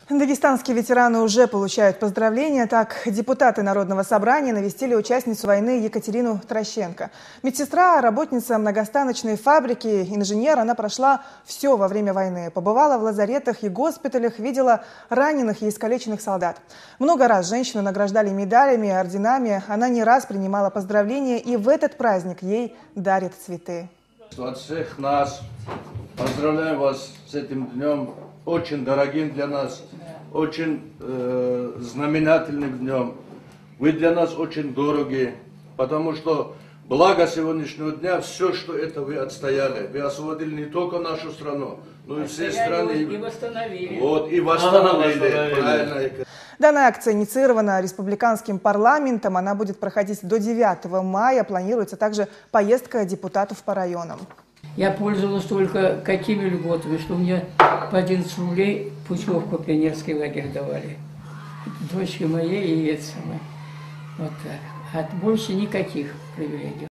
Дагестанские ветераны уже получают поздравления. Так, депутаты Народного собрания навестили участницу войны Екатерину Трощенко. Медсестра, работница многостаночной фабрики, инженер. Она прошла все во время войны. Побывала в лазаретах и госпиталях, видела раненых и искалеченных солдат. Много раз женщину награждали медалями и орденами. Она не раз принимала поздравления, и в этот праздник ей дарят цветы. От всех нас поздравляем вас с этим днем, очень дорогим для нас, очень знаменательным днем. Вы для нас очень дороги, потому что благо сегодняшнего дня, все, что это вы отстояли. Вы освободили не только нашу страну, но и все страны. И восстановили. Вот, и восстановили. Правильно. Данная акция инициирована республиканским парламентом. Она будет проходить до 9 мая. Планируется также поездка депутатов по районам. Я пользовалась только какими льготами, что мне по 11 рублей путевку в пионерский лагерь давали. Дочке моей и это самое. Вот так. А больше никаких привилегий.